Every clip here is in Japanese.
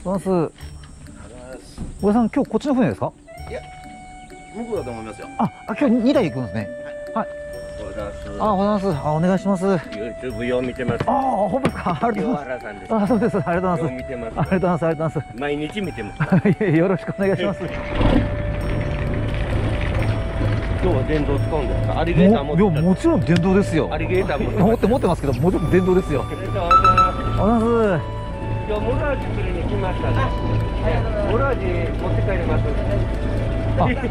ます。小田さん、今日こっちの船ですか？ いや、向こうだと思いますよ。 今日2台行くんですね。はい。 おはようございます。 おはようございます。お願いします。 YouTube 用見てます。 ほんまですか？ありがとうござい清原さんです。 ます。そうです。ありがとうございます。 見てます。 ありがとうございます。ありがとうございます。 毎日見てます。 よろしくお願いします。 今日は電動使うんですか？アリゲーター持ってた。 もちろん電動ですよ。 アリゲーター持ってますけど、もちろん電動ですよ。 ありがとうございます。 おはようございます。 今日モラージ釣りに来ましたね。モラージ持って帰ります。ここね。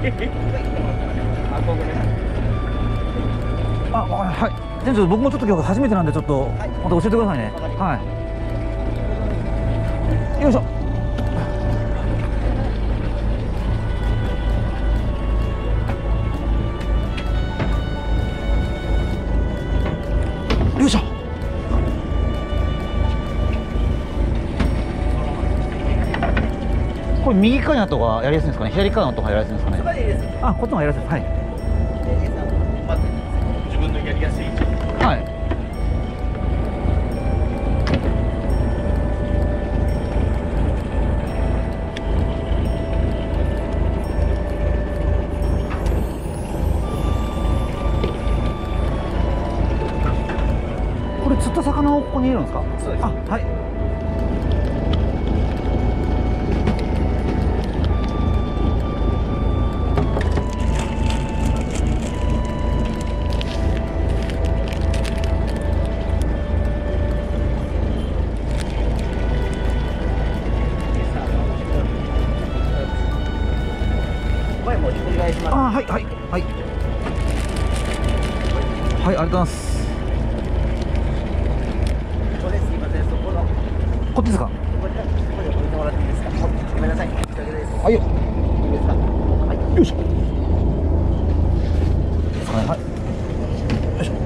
はい。店長、僕もちょっと今日初めてなんで、ちょっとまた教えてくださいね。はい。よいしょ。よいしょ。これ右側になった方がやりやすいんですかね。左側になった方がやりやすいんですかね。こっちの方がやりやすいです。はい。 自分のやりやすい位置。 はい。これ釣った魚をここに入れるんですか？ そうです。 はい。 前もお願いします。 はいはいはい。はい、ありがとうございます。 これすいません、そこのこっちですか？ ここで置いてもらっていいですか？ごめんなさい。申し訳ないです。 はいよ。 いいですか？はい。 よいしょ。はいはい。よいしょ。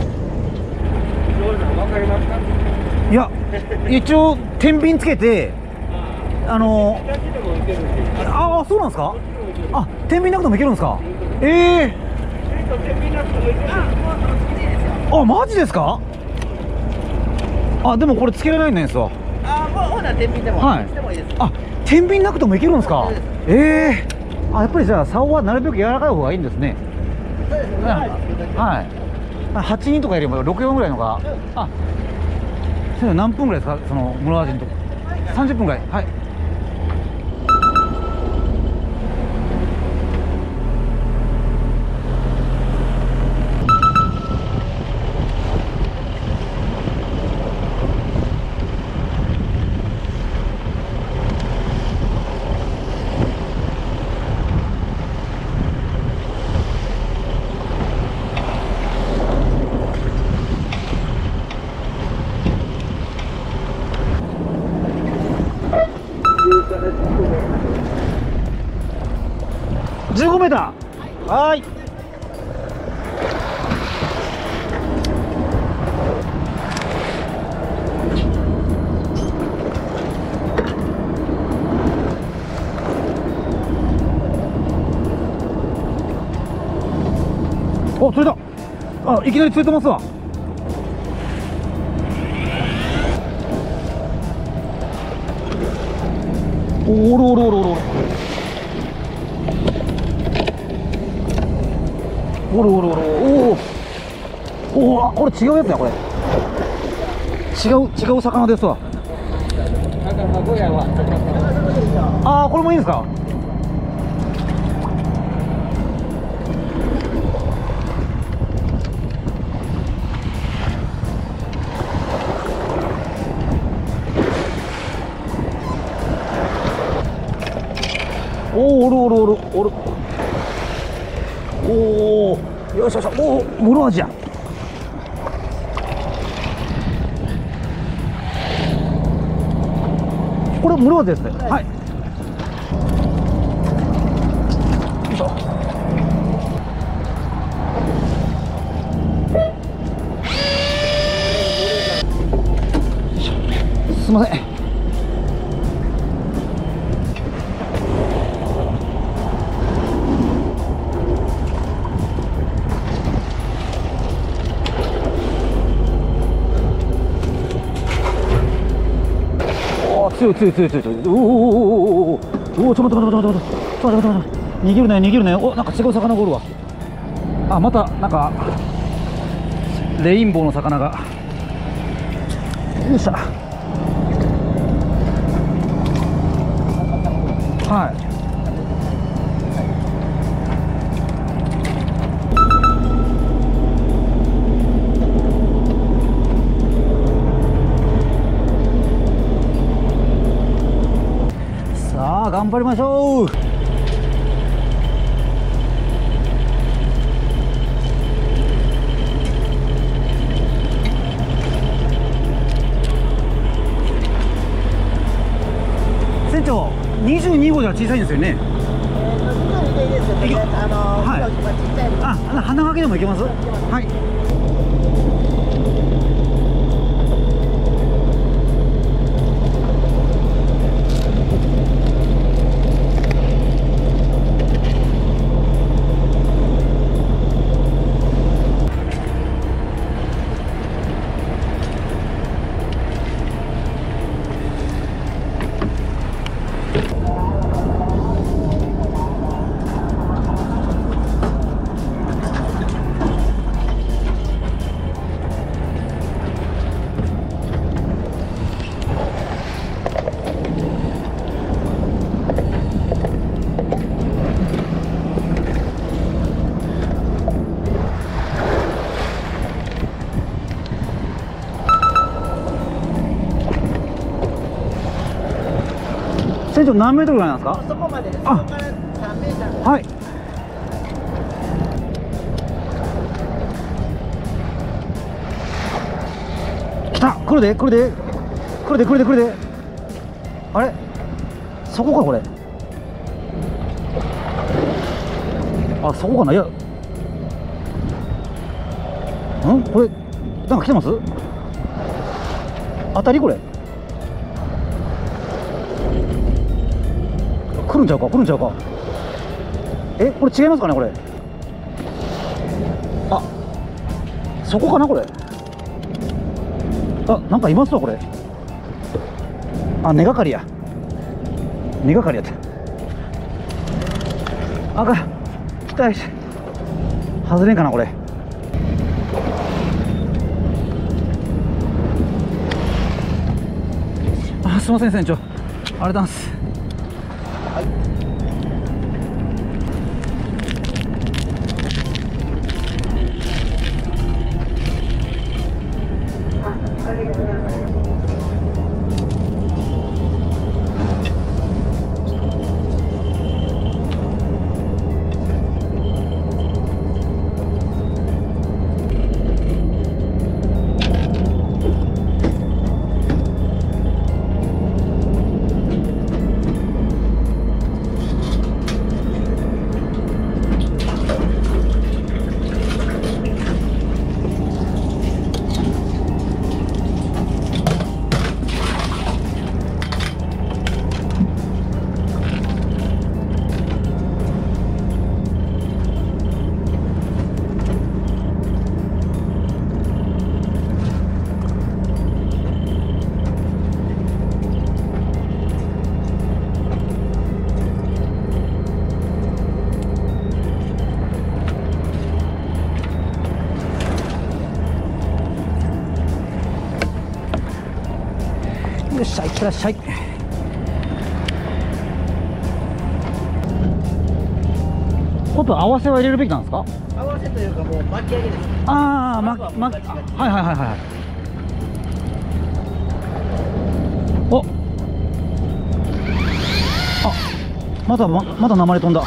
わかりますか？ いや、一応天秤つけて、 だけでもいけるんです。 そうなんですか？天秤なくてもいけるんですか？ 天秤なくてもいける。 マジですか？でもこれつけられないんですわ。 もうほな天秤でも。 はいしてもいいです。 天秤なくてもいけるんですか？ そうです。 やっぱりじゃあ竿はなるべく柔らかい方がいいんですね。 そうですね。 はい。8人とかよりも64ぐらいのが、それ何分ぐらいですか？その室味のとこ。30分ぐらい。はい。15メーター。はい。釣れた。いきなり釣れてますわ。おろおろおろおろおろおろおろこれ違うやつや。これ違う魚ですわ。これもいいんですか？おるよしよし。室味や。これ室味ですね。はい。よいしょ。すいません。 強い強い強い強い強い。おおおおおおおおお、ちょっと待って待って待って待って待って待って。逃げるね逃げるね。お、なんか違う魚がおるわ。あ、またなんかレインボーの魚が。よっしゃ。はい。さあ頑張りましょう。船長、22号では小さいんですよね。 緑でいいですよ。 はいはい。ちっちゃいの。 あ、花掛けでもいけます。はい。船長何メートルぐらいなんですか？ そこまでです。 あそこから3メーター。 はい。来た。来るで来るで来るで来るで来るで。あれ、そこかこれ。あ、そこかな。いや、これなんか来てます？当たりこれ。来るんちゃうか来るんちゃうか。え、これ違いますかねこれ。あ、そこかなこれ。あ、なんかいますわこれ。あ、根がかりや。根がかりやった。あかん、期待し外れんかなこれ。あ、すいません船長、ありがとうございます。よっしゃ、いってらっしゃい。もっと合わせは入れるべきなんですか？ 合わせというかもう巻き上げです。 ああ、はいはいはいはい。お、あ、まだ鉛飛んだ。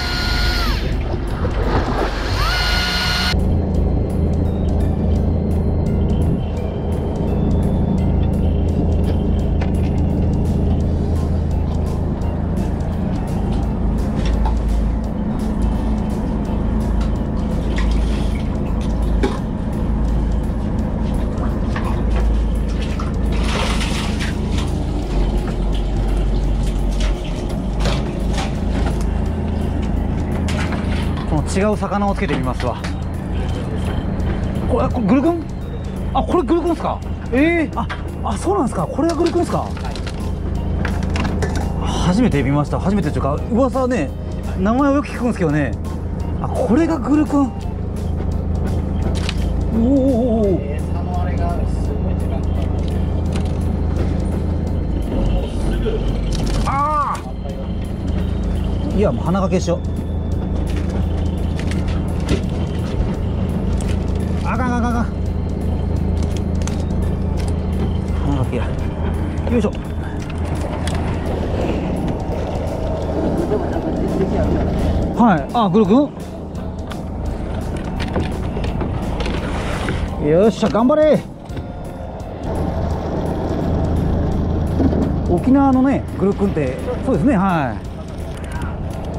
違う魚をつけてみますわ。これグルクン？あ、これグルクンですか？あ、そうなんですか。これがグルクンですか？ 初めて見ました。初めてというか噂はね、名前をよく聞くんですけどね。あ、これがグルくん。おお、 餌のあれがすごい時間かかる。 ああ、いやもう鼻がけしよう。あかんあかんあかん、鼻がけや。よいしょ。 でもなんか実績あるからね。 はい、あ、グルくん。よっしゃ、頑張れ。沖縄のね、グルくんって、そうですね、はい。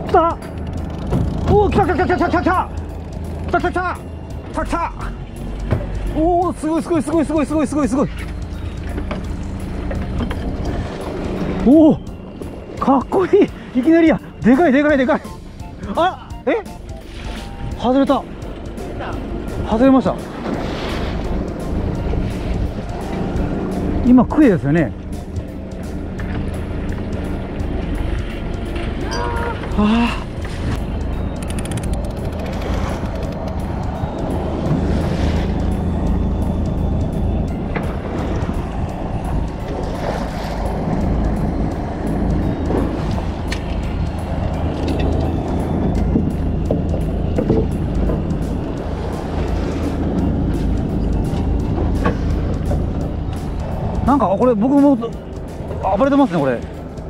来た。おお、来た来た来た来た来た来た来た来た来た来た。おお、すごいすごいすごいすごいすごいすごいすごい。おお、かっこいい。いきなりや。でかいでかいでかい。あ、え、外れた。外れました。今クエですよね。ああ、なんかこれ僕も暴れてますねこれ。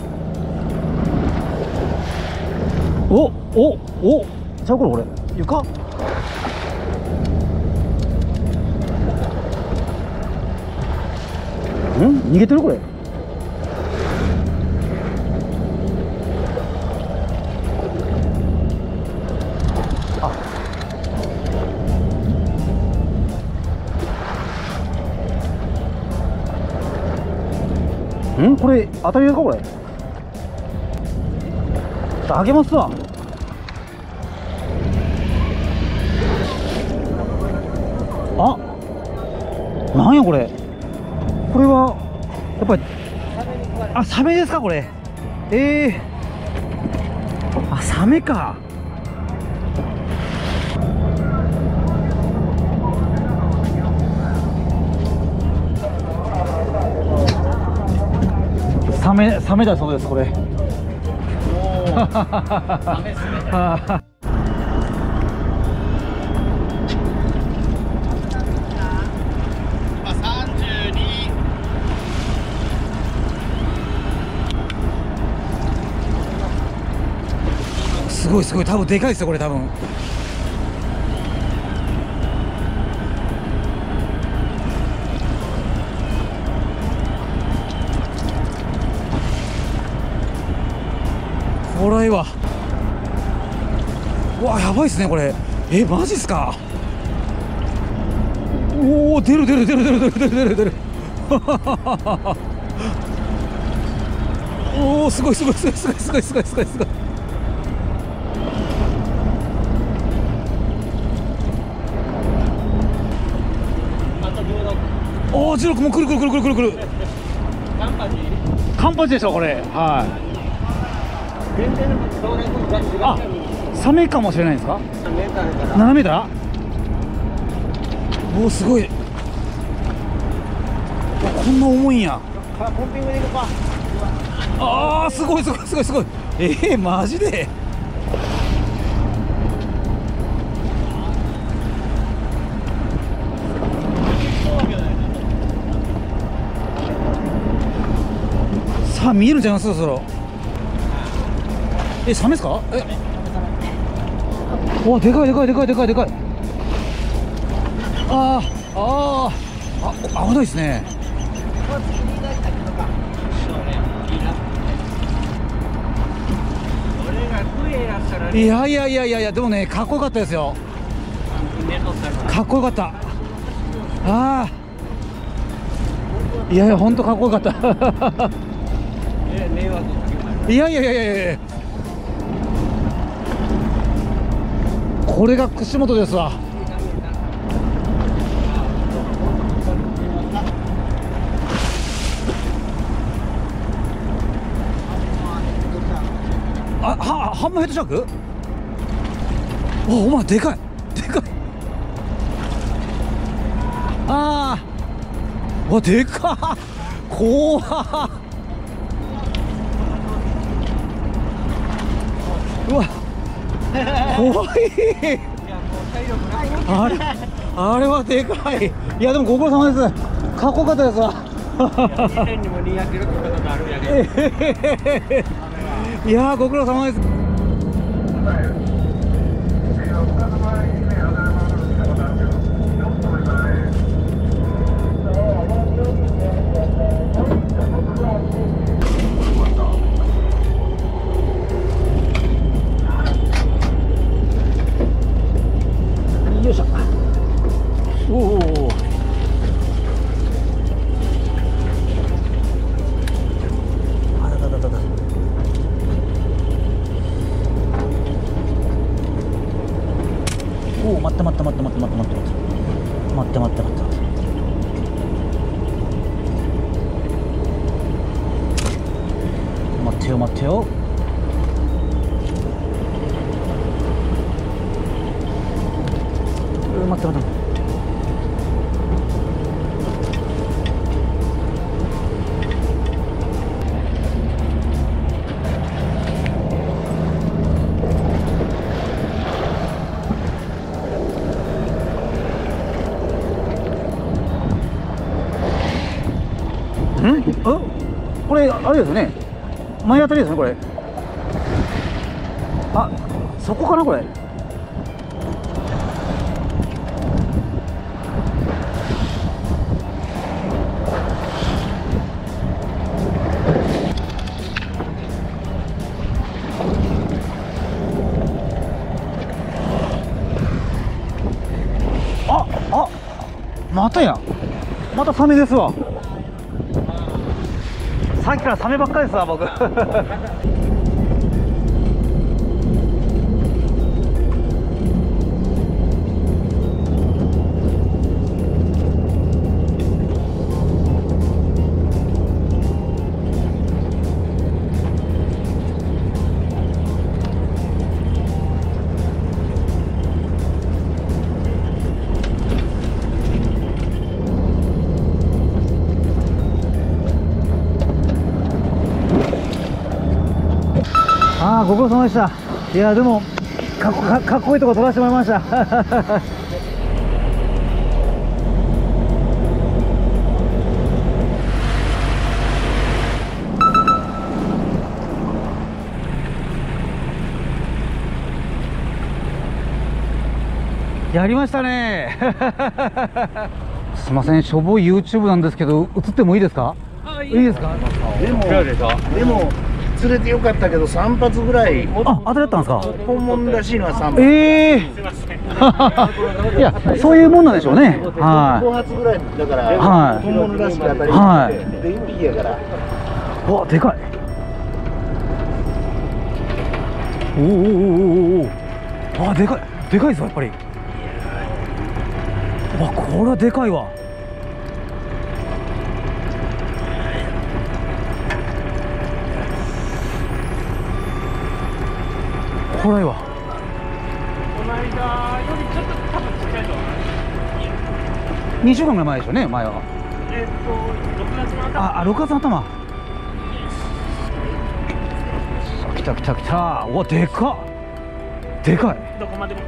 おちゃうこれ、これ床。逃げてるこれ。これ当たりですかこれ。あげますわ。あ、なんやこれ。これはやっぱり、あ、サメですかこれ。あ、サメか。サメだそうですこれ。 ダメっすね。32。 すごいすごい、多分でかいですよこれ多分。これは、うわ、やばいっすねこれ。マジっすか。おお、出る出る出る出る出る出る出る出る。おお、すごいすごいすごいすごいすごいすごいすごいすごい。おお、16もうくるくるくるくるくるくる。カンパチでしょこれ。はい。あ、サメかもしれないですか。7メーター。おお、すごい。こんな重いんや。 ポンピングでいくか。 ああ、すごいすごいすごいすごい。マジで。さあ見えるんじゃないそろそろ。サメですか。わ、でかいでかいでかいでかいでかい。危ないですね。いやいやいやいやいや、でもね、かっこよかったですよ。かっこよかった。いやいや、本当かっこよかった。いやいやいやいやいや、これが串本ですわ。 ハンマーヘッドシャーク。お前でかいでかい。ああ、わでかっ。怖っ。うわ怖い。あれはでかい。いやでもご苦労様です。かっこよかったですわ。 以前にも200キロってことがあるんやけど。 いやご苦労様です。よいしょ。おお。あららららら。おお、待って待って待って待って待って待って待って待って待って待って。待ってよ待ってよ。待って待って。これあれですよね。前当たりですねこれ。あ、そこかなこれ。またや、またサメですわ。さっきからサメばっかりですわ僕。ご苦労様でした。いやでもかっこいいとこ撮らせてもらいました。やりましたね。すいません、しょぼい YouTube なんですけど映ってもいいですか？いいですか？ でも釣れてよかったけど3発ぐらい。 あ、当たりだったんですか？ 本物らしいのは3 発。いや、そういうもんなんでしょうね。はい。 5発ぐらいだから、 はい、 本物らしく当たりはい、 で1匹やから。 わ、でかい。おお、あ、でかい、でかいですよやっぱり。わ、これはでかいわ。これはこの間よりちょっと多分ちっちゃいと思います。 2週間ぐらい前でしょうね、前は。 6月の頭。 あ、6月の頭。来た来た来た。うわ、でかっ、でかい。 どこまでも。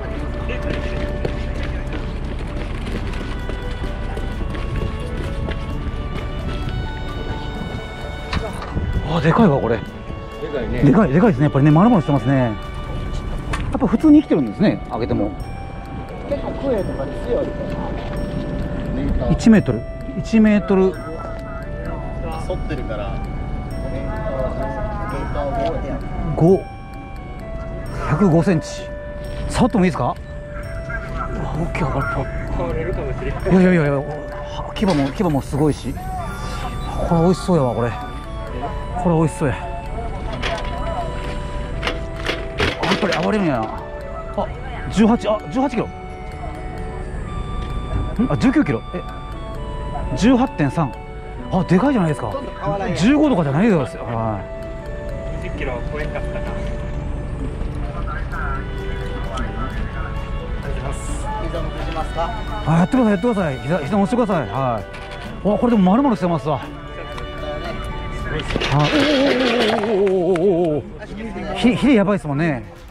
あ、でかいわこれ。 でかいね。 でかいですね、やっぱりね、丸々してますね。やっぱ普通に生きてるんですね、揚げても。 結構クエとか強いから 1メートル、1メートル。 沿ってるから 5、105センチ。触ってもいいですか？うわ、大きいわこれ。 倒れるかもしれない。 いや、牙もすごいし、これ美味しそうやわこれ。これ美味しそうや。やっぱり暴れるんやな。あ、18キロ。あ、19キロ。18.3。あ、でかいじゃないですか。15とかじゃないですよ。はい。 20キロは超えんかったか。 膝もしますか。 あ、やってください、やってください。膝乗せてください。はい。わ、これでも丸々してますわ。はい。おお。ひれやばいですもんね。